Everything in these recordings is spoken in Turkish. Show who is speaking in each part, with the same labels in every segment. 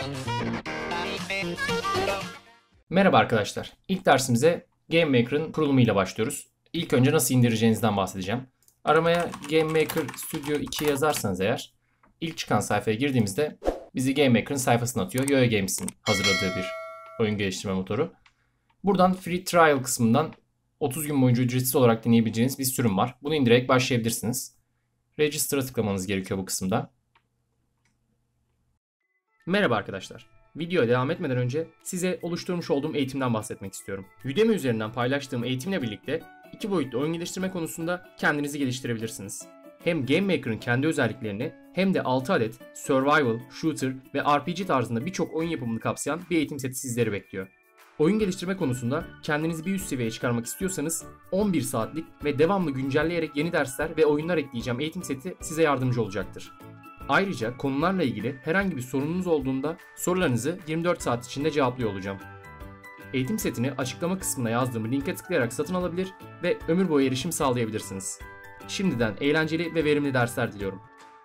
Speaker 1: Merhaba arkadaşlar. İlk dersimize GameMaker'ın kurulumuyla başlıyoruz. İlk önce nasıl indireceğinizden bahsedeceğim. Aramaya GameMaker Studio 2 yazarsanız eğer, ilk çıkan sayfaya girdiğimizde bizi GameMaker'ın sayfasına atıyor. Yoyo Games'in hazırladığı bir oyun geliştirme motoru. Buradan Free Trial kısmından 30 gün boyunca ücretsiz olarak deneyebileceğiniz bir sürüm var. Bunu indirerek başlayabilirsiniz. Register'a tıklamanız gerekiyor bu kısımda. Merhaba arkadaşlar. Videoya devam etmeden önce size oluşturmuş olduğum eğitimden bahsetmek istiyorum. Udemy üzerinden paylaştığım eğitimle birlikte 2 boyutlu oyun geliştirme konusunda kendinizi geliştirebilirsiniz. Hem GameMaker'ın kendi özelliklerini hem de 6 adet survival, shooter ve RPG tarzında birçok oyun yapımını kapsayan bir eğitim seti sizleri bekliyor. Oyun geliştirme konusunda kendinizi bir üst seviyeye çıkarmak istiyorsanız 11 saatlik ve devamlı güncelleyerek yeni dersler ve oyunlar ekleyeceğim eğitim seti size yardımcı olacaktır. Ayrıca konularla ilgili herhangi bir sorununuz olduğunda sorularınızı 24 saat içinde cevaplıyor olacağım. Eğitim setini açıklama kısmına yazdığım linke tıklayarak satın alabilir ve ömür boyu erişim sağlayabilirsiniz. Şimdiden eğlenceli ve verimli dersler diliyorum.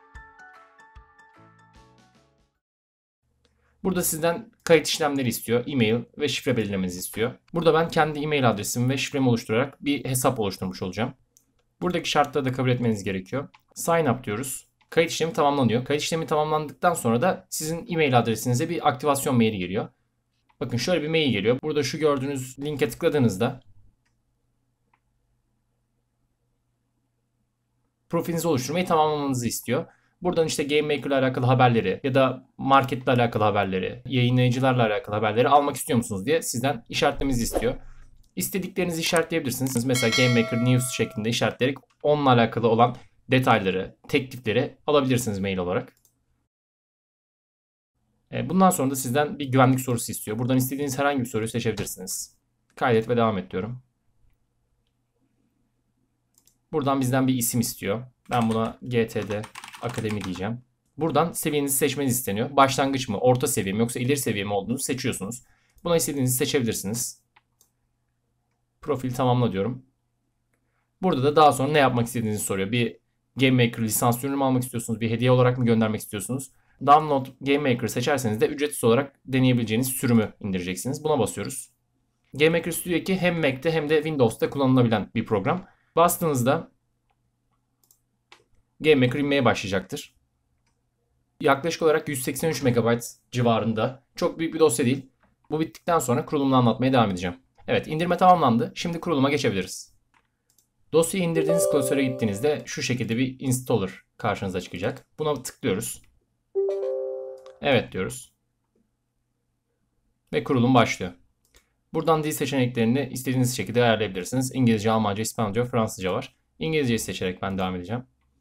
Speaker 1: Burada sizden kayıt işlemleri istiyor, e-mail ve şifre belirlemenizi istiyor. Burada ben kendi e-mail adresimi ve şifremi oluşturarak bir hesap oluşturmuş olacağım. Buradaki şartları da kabul etmeniz gerekiyor. Sign up diyoruz. Kayıt işlemi tamamlanıyor. Kayıt işlemi tamamlandıktan sonra da sizin e-mail adresinize bir aktivasyon maili geliyor. Bakın şöyle bir mail geliyor. Burada şu gördüğünüz linke tıkladığınızda profilinizi oluşturmayı tamamlamanızı istiyor. Buradan işte GameMaker ile alakalı haberleri ya da marketle alakalı haberleri, yayınlayıcılarla alakalı haberleri almak istiyor musunuz diye sizden işaretlemenizi istiyor. İstediklerinizi işaretleyebilirsiniz. Mesela GameMaker News şeklinde işaretleyerek onunla alakalı olan detayları, teklifleri alabilirsiniz mail olarak. Bundan sonra da sizden bir güvenlik sorusu istiyor. Buradan istediğiniz herhangi bir soruyu seçebilirsiniz. Kaydet ve devam et diyorum. Buradan bizden bir isim istiyor. Ben buna GTD Akademi diyeceğim. Buradan seviyenizi seçmeniz isteniyor. Başlangıç mı, orta seviye mi yoksa ileri seviye mi olduğunu seçiyorsunuz. Buna istediğinizi seçebilirsiniz. Profil tamamla diyorum. Burada da daha sonra ne yapmak istediğinizi soruyor. Bir GameMaker lisans ürünü mü almak istiyorsunuz? Bir hediye olarak mı göndermek istiyorsunuz? Download GameMaker seçerseniz de ücretsiz olarak deneyebileceğiniz sürümü indireceksiniz. Buna basıyoruz. GameMaker Studio 2 hem Mac'te hem de Windows'ta kullanılabilen bir program. Bastığınızda GameMaker inmeye başlayacaktır. Yaklaşık olarak 183 MB civarında. Çok büyük bir dosya değil. Bu bittikten sonra kurulumunu anlatmaya devam edeceğim. Evet, indirme tamamlandı. Şimdi kuruluma geçebiliriz. Dosyayı indirdiğiniz klasöre gittiğinizde şu şekilde bir installer karşınıza çıkacak. Buna tıklıyoruz. Evet diyoruz. Ve kurulum başlıyor. Buradan dil seçeneklerini istediğiniz şekilde ayarlayabilirsiniz. İngilizce, Almanca, İspanyolca, Fransızca var. İngilizceyi seçerek ben devam edeceğim.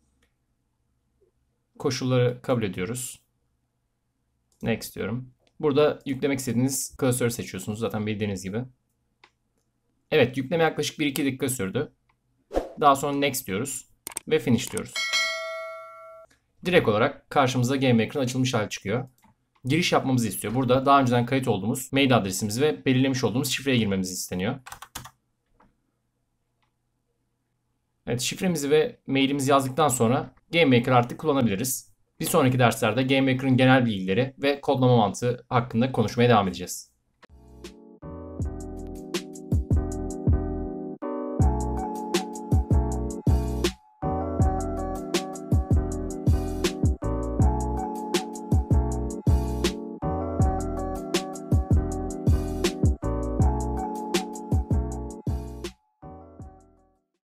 Speaker 1: Koşulları kabul ediyoruz. Next diyorum. Burada yüklemek istediğiniz klasörü seçiyorsunuz. Zaten bildiğiniz gibi. Evet, yükleme yaklaşık 1-2 dakika sürdü. Daha sonra next diyoruz. Ve finish diyoruz. Direkt olarak karşımıza GameMaker'ın açılmış hali çıkıyor. Giriş yapmamızı istiyor. Burada daha önceden kayıt olduğumuz mail adresimizi ve belirlemiş olduğumuz şifreye girmemizi isteniyor. Evet, şifremizi ve mailimizi yazdıktan sonra GameMaker artık kullanabiliriz. Bir sonraki derslerde GameMaker'ın genel bilgileri ve kodlama mantığı hakkında konuşmaya devam edeceğiz.